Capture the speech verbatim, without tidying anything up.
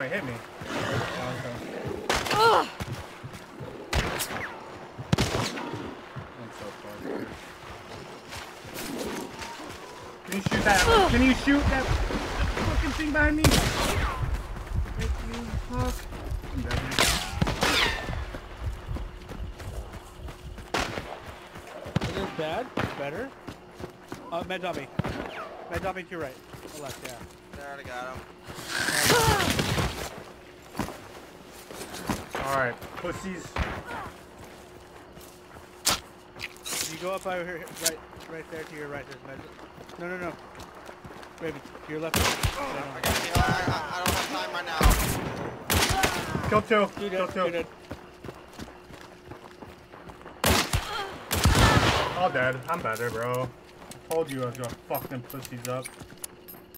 Wait, hit me. Oh, okay. Ugh. I'm so fucked. Can you shoot that? Ugh. Can you shoot that fucking thing behind me? Make you fuck. I'm dead. Is this bad? Better? Uh, med dummy. Med dummy to your right. Or left, yeah. I already got him. Alright, pussies. You go up over here, right, right there to your right. There's med. No, no, no. Baby, to your left. Oh, I, got you. I, I, I don't have time right now. Kill two. Dude, Kill two. dude. All dead. I'm better, bro. I told you I was gonna fuck them pussies up.